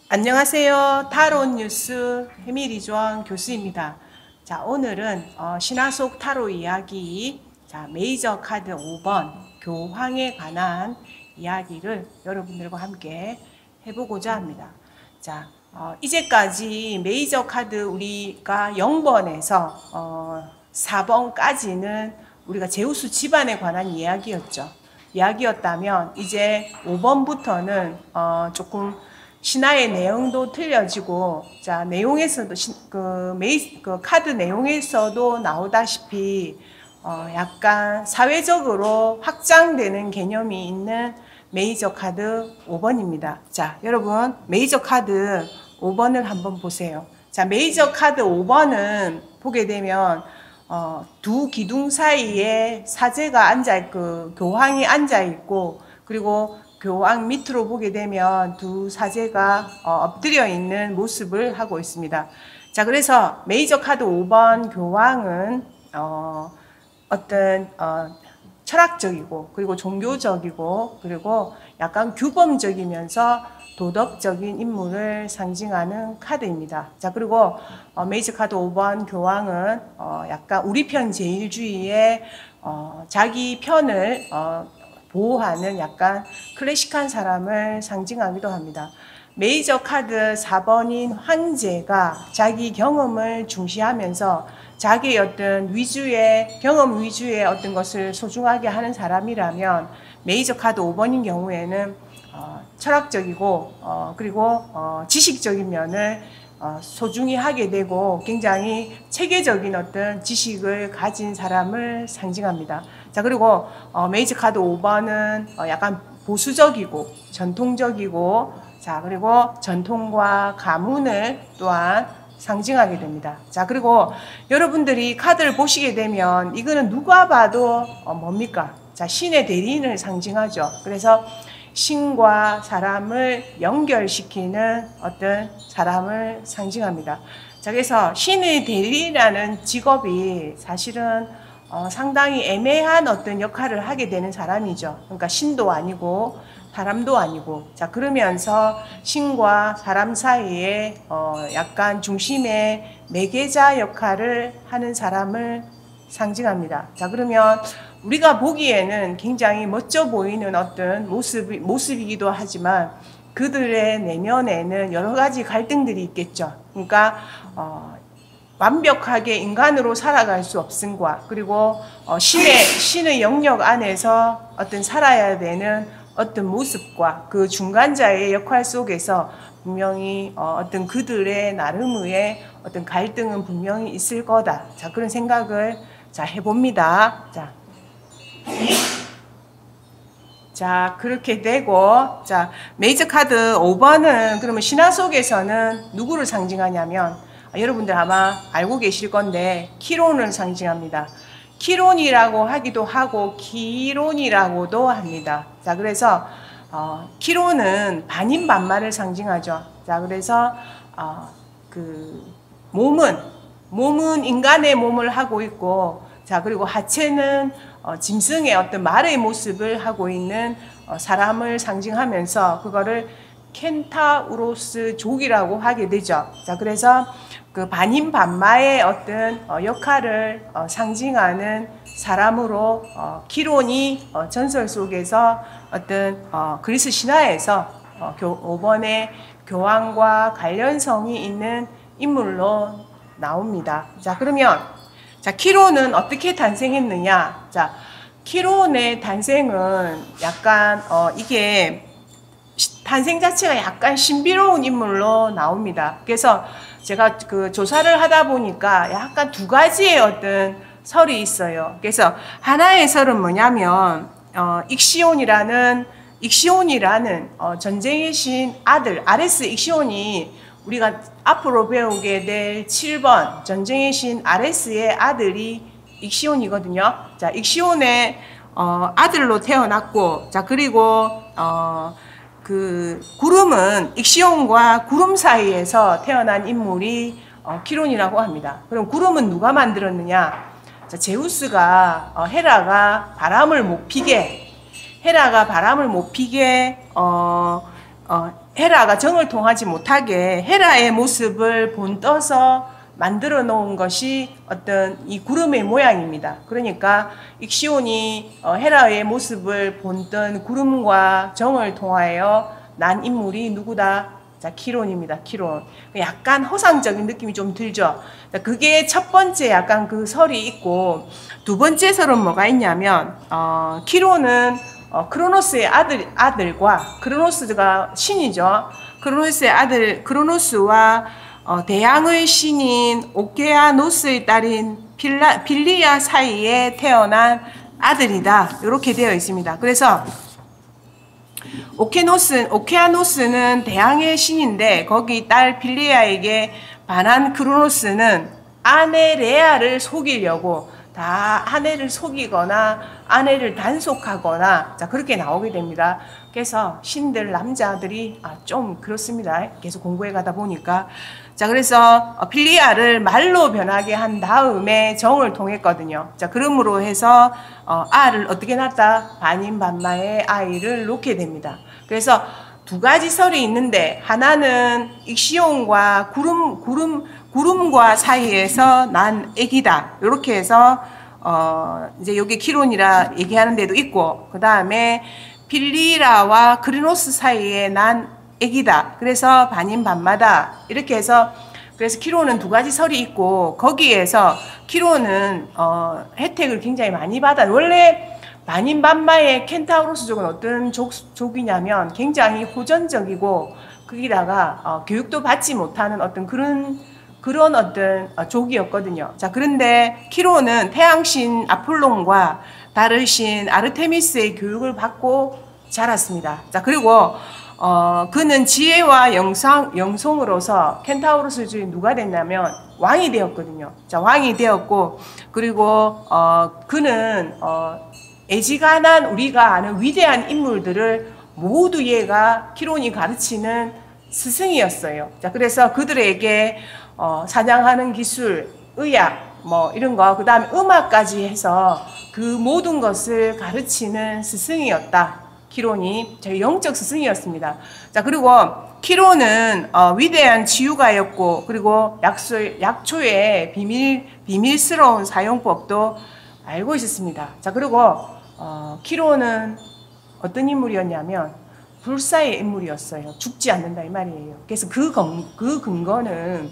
안녕하세요. 타로 뉴스 해밀이조원 교수입니다. 자, 오늘은 신화 속 타로 이야기, 메이저 카드 5번 교황에 관한 이야기를 여러분들과 함께 해보고자 합니다. 자, 이제까지 메이저 카드 우리가 0번에서 4번까지는 우리가 제우스 집안에 관한 이야기였다면 이제 5번부터는 조금 신화의 내용도 틀려지고, 자, 내용에서도, 카드 내용에서도 나오다시피, 약간 사회적으로 확장되는 개념이 있는 메이저 카드 5번입니다. 자, 여러분, 메이저 카드 5번을 한번 보세요. 자, 메이저 카드 5번은 보게 되면, 두 기둥 사이에 사제가 교황이 앉아있고, 그리고 교황 밑으로 보게 되면 두 사제가 엎드려 있는 모습을 하고 있습니다. 자, 그래서 메이저 카드 5번 교황은 어떤 철학적이고 그리고 종교적이고 그리고 약간 규범적이면서 도덕적인 인물을 상징하는 카드입니다. 자, 그리고 메이저 카드 5번 교황은 약간 우리 편 제일주의의 자기 편을 보호하는 약간 클래식한 사람을 상징하기도 합니다. 메이저 카드 4번인 황제가 자기 경험을 중시하면서 자기의 어떤 경험 위주의 어떤 것을 소중하게 하는 사람이라면 메이저 카드 5번인 경우에는 철학적이고 그리고 지식적인 면을 소중히 하게 되고 굉장히 체계적인 어떤 지식을 가진 사람을 상징합니다. 자, 그리고 메이저 카드 5번은 약간 보수적이고 전통적이고, 자, 그리고 전통과 가문을 또한 상징하게 됩니다. 자, 그리고 여러분들이 카드를 보시게 되면 이거는 누가 봐도 뭡니까? 자, 신의 대리인을 상징하죠. 그래서 신과 사람을 연결시키는 어떤 사람을 상징합니다. 자, 그래서 신의 대리라는 직업이 사실은 상당히 애매한 어떤 역할을 하게 되는 사람이죠. 그러니까 신도 아니고 사람도 아니고, 자, 그러면서 신과 사람 사이에 약간 중심의 매개자 역할을 하는 사람을 상징합니다. 자, 그러면 우리가 보기에는 굉장히 멋져 보이는 어떤 모습이기도 하지만 그들의 내면에는 여러 가지 갈등들이 있겠죠. 그러니까 완벽하게 인간으로 살아갈 수 없음과 그리고 신의 영역 안에서 어떤 살아야 되는 어떤 모습과 그 중간자의 역할 속에서 분명히 어떤 그들의 나름의 어떤 갈등은 분명히 있을 거다. 자, 그런 생각을 해봅니다. 자, 그렇게 되고, 자, 메이저 카드 5번은 그러면 신화 속에서는 누구를 상징하냐면, 여러분들 아마 알고 계실 건데, 키론을 상징합니다. 키론이라고 하기도 하고, 기론이라고도 합니다. 자, 그래서, 키론은 반인반말을 상징하죠. 자, 그래서, 몸은 인간의 몸을 하고 있고, 자, 그리고 하체는 짐승의 어떤 말의 모습을 하고 있는 사람을 상징하면서 그거를 켄타우로스족이라고 하게 되죠. 자, 그래서 그 반인반마의 어떤 역할을 상징하는 사람으로 키론이 전설 속에서 어떤 그리스 신화에서 5번의 교황과 관련성이 있는 인물로 나옵니다. 자, 그러면 키론은 어떻게 탄생했느냐? 자, 키론의 탄생은 약간 이게 탄생 자체가 약간 신비로운 인물로 나옵니다. 그래서 제가 그 조사를 하다 보니까 약간 두 가지의 어떤 설이 있어요. 그래서 하나의 설은 뭐냐면 익시온이라는 전쟁의 신 아들 아레스 익시온이 우리가 앞으로 배우게 될 7번 전쟁의 신 아레스의 아들이 익시온이거든요. 자, 익시온의 아들로 태어났고, 자, 그리고 그 구름은 익시온과 구름 사이에서 태어난 인물이 키론이라고 합니다. 그럼 구름은 누가 만들었느냐? 자, 제우스가 헤라가 바람을 못 피게 헤라가 정을 통하지 못하게 헤라의 모습을 본떠서 만들어 놓은 것이 어떤 이 구름의 모양입니다. 그러니까 익시온이 헤라의 모습을 본뜬 구름과 정을 통하여 난 인물이 누구다? 자, 키론입니다. 키론. 약간 허상적인 느낌이 좀 들죠. 그게 첫 번째 약간 그 설이 있고, 두 번째 설은 뭐가 있냐면 키론은 크로노스의 아들과, 크로노스가 신이죠. 크로노스의 아들 크로노스와 대양의 신인 오케아노스의 딸인 빌리아 사이에 태어난 아들이다. 이렇게 되어 있습니다. 그래서 오케아노스는 대양의 신인데 거기 딸 빌리아에게 반한 크로노스는 아내 레아를 속이려고 다 아내를 속이거나 아내를 단속하거나 자 그렇게 나오게 됩니다. 그래서 신들 남자들이 좀 그렇습니다. 계속 공부해 가다 보니까 자 그래서 빌리아를 말로 변하게 한 다음에 정을 통했거든요. 자 그러므로 해서 아를 어떻게 낳았다? 반인반마의 아이를 놓게 됩니다. 그래서 두 가지 설이 있는데 하나는 익시온과 구름과 사이에서 난 애기다. 이렇게 해서 이제 여기 키론이라 얘기하는 데도 있고 그 다음에 빌리라와 크리노스 사이에 난 애기다. 그래서 반인반마다. 이렇게 해서 그래서 키론은 두 가지 설이 있고 거기에서 키론은 혜택을 굉장히 많이 받아. 원래 반인반마의 켄타우로스족은 어떤 족이냐면 굉장히 호전적이고 거기다가 교육도 받지 못하는 어떤 그런 어떤 족이었거든요. 자 그런데 키론은 태양신 아폴론과 다르신 아르테미스의 교육을 받고 자랐습니다. 자 그리고 그는 지혜와 영성으로서 켄타우로스 중에 누가 됐냐면 왕이 되었거든요. 자, 왕이 되었고, 그리고, 그는, 애지간한 우리가 아는 위대한 인물들을 모두 얘가 키론이 가르치는 스승이었어요. 자, 그래서 그들에게, 사냥하는 기술, 의학, 뭐, 이런 거, 그 다음에 음악까지 해서 그 모든 것을 가르치는 스승이었다. 키론이 저희 영적 스승이었습니다. 자 그리고 키론은 위대한 치유가였고 그리고 약초의 비밀스러운 사용법도 알고 있었습니다. 자 그리고 키론은 어떤 인물이었냐면 불사의 인물이었어요. 죽지 않는다 이 말이에요. 그래서 그 근거는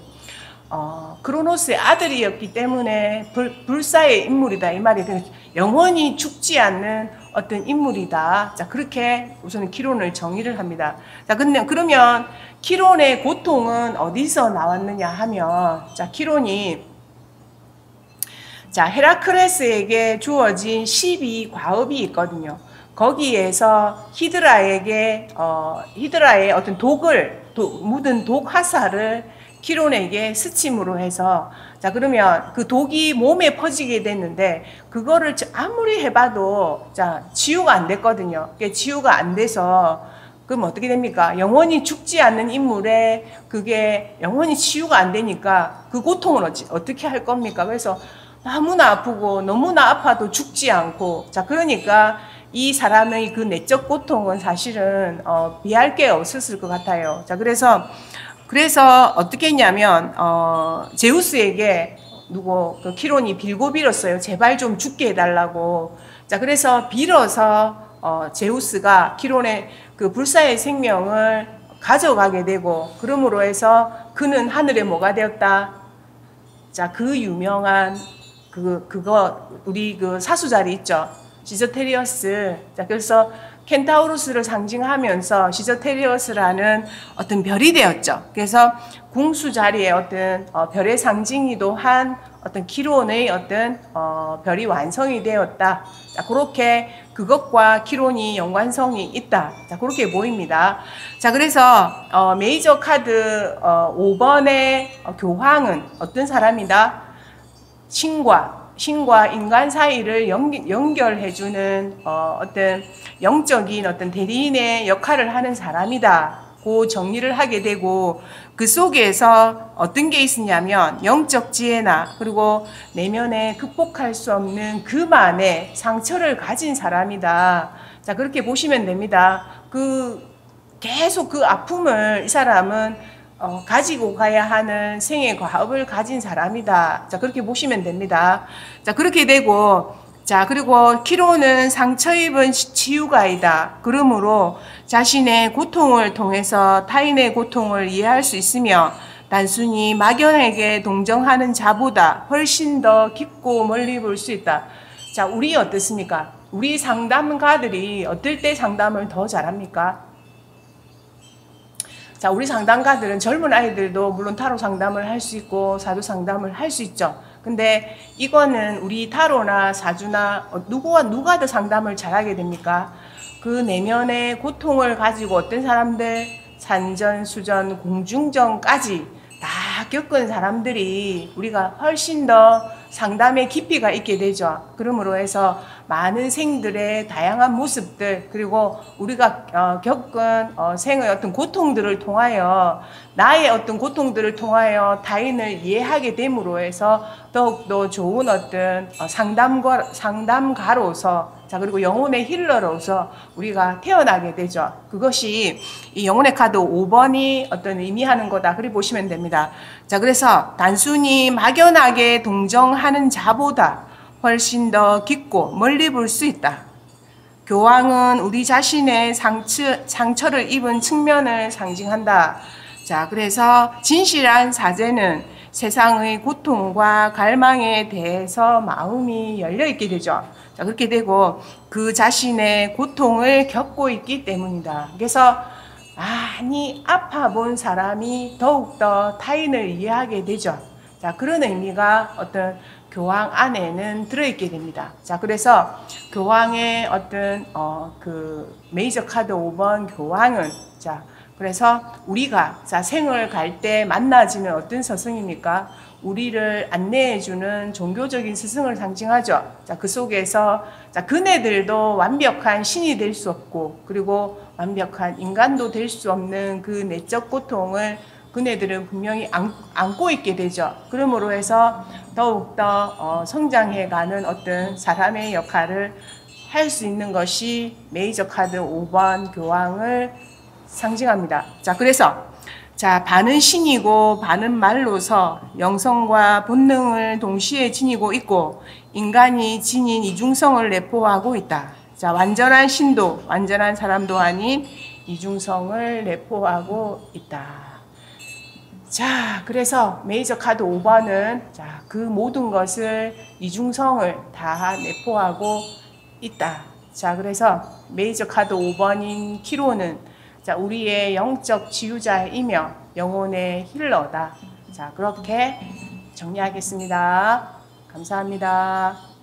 크로노스의 아들이었기 때문에 불사의 인물이다 이 말이에요. 영원히 죽지 않는 어떤 인물이다. 자, 그렇게 우선 키론을 정의를 합니다. 자, 근데 그러면 키론의 고통은 어디서 나왔느냐 하면, 자, 키론이, 자, 헤라클레스에게 주어진 12과업이 있거든요. 거기에서 히드라의 어떤 묻은 독 화살을 키론에게 스침으로 해서 자 그러면 그 독이 몸에 퍼지게 됐는데 그거를 아무리 해봐도 자 치유가 안 됐거든요. 치유가 안 돼서 그럼 어떻게 됩니까? 영원히 죽지 않는 인물에 그게 영원히 치유가 안 되니까 그 고통을 어떻게 할 겁니까? 그래서 너무나 아프고 너무나 아파도 죽지 않고 자 그러니까 이 사람의 그 내적 고통은 사실은 비할 게 없었을 것 같아요. 자 그래서 어떻게 했냐면 제우스에게 그 키론이 빌고 빌었어요. 제발 좀 죽게 해달라고. 자 그래서 빌어서 제우스가 키론의 그 불사의 생명을 가져가게 되고 그러므로 해서 그는 하늘에 뭐가 되었다. 자 그 유명한 그거 우리 그 사수자리 있죠. 시저테리어스. 자 그래서 켄타우로스를 상징하면서 시저테리어스라는 어떤 별이 되었죠. 그래서 궁수 자리에 어떤 별의 상징이기도 한 어떤 키론의 어떤 별이 완성이 되었다. 자, 그렇게 그것과 키론이 연관성이 있다. 자, 그렇게 보입니다. 자, 그래서 메이저 카드 5번의 교황은 어떤 사람이다? 신과 인간 사이를 연결해주는 어떤 영적인 어떤 대리인의 역할을 하는 사람이다. 고 정리를 하게 되고 그 속에서 어떤 게 있었냐면 영적 지혜나 그리고 내면에 극복할 수 없는 그만의 상처를 가진 사람이다. 자 그렇게 보시면 됩니다. 그 계속 그 아픔을 이 사람은 가지고 가야 하는 생의 과업을 가진 사람이다. 자, 그렇게 보시면 됩니다. 자, 그렇게 되고, 자, 그리고 키로는 상처 입은 치유가이다. 그러므로 자신의 고통을 통해서 타인의 고통을 이해할 수 있으며 단순히 막연하게 동정하는 자보다 훨씬 더 깊고 멀리 볼 수 있다. 자, 우리 어떻습니까? 우리 상담가들이 어떨 때 상담을 더 잘합니까? 자, 우리 상담가들은 젊은 아이들도 물론 타로 상담을 할 수 있고 사주 상담을 할 수 있죠. 근데 이거는 우리 타로나 사주나 누가 더 상담을 잘하게 됩니까? 그 내면의 고통을 가지고 어떤 사람들 산전수전 공중전까지 다 겪은 사람들이 우리가 훨씬 더 상담의 깊이가 있게 되죠. 그러므로 해서 많은 생들의 다양한 모습들 그리고 우리가 겪은 생의 어떤 고통들을 통하여 나의 어떤 고통들을 통하여 타인을 이해하게 됨으로 해서 더욱더 좋은 어떤 상담가로서 자 그리고 영혼의 힐러로서 우리가 태어나게 되죠. 그것이 이 영혼의 카드 5번이 어떤 의미하는 거다. 그렇게 보시면 됩니다. 자 그래서 단순히 막연하게 동정하는 자보다 훨씬 더 깊고 멀리 볼 수 있다. 교황은 우리 자신의 상처를 입은 측면을 상징한다. 자, 그래서 진실한 사제는 세상의 고통과 갈망에 대해서 마음이 열려 있게 되죠. 자, 그렇게 되고 그 자신의 고통을 겪고 있기 때문이다. 그래서 많이 아파본 사람이 더욱더 타인을 이해하게 되죠. 자, 그런 의미가 어떤 교황 안에는 들어있게 됩니다. 자, 그래서 교황의 어떤 그 메이저 카드 5번 교황은 자, 그래서 우리가 자 생을 갈 때 만나지는 어떤 스승입니까? 우리를 안내해주는 종교적인 스승을 상징하죠. 자, 그 속에서 자 그네들도 완벽한 신이 될 수 없고 그리고 완벽한 인간도 될 수 없는 그 내적 고통을 그네들은 분명히 안고 있게 되죠. 그러므로 해서 더욱더 성장해가는 어떤 사람의 역할을 할 수 있는 것이 메이저 카드 5번 교황을 상징합니다. 자, 그래서 자 반은 신이고 반은 말로서 영성과 본능을 동시에 지니고 있고 인간이 지닌 이중성을 내포하고 있다. 자, 완전한 신도 완전한 사람도 아닌 이중성을 내포하고 있다. 자, 그래서 메이저 카드 5번은 자, 그 모든 것을 이중성을 다 내포하고 있다. 자, 그래서 메이저 카드 5번인 키로는 자, 우리의 영적 지유자이며 영혼의 힐러다. 자, 그렇게 정리하겠습니다. 감사합니다.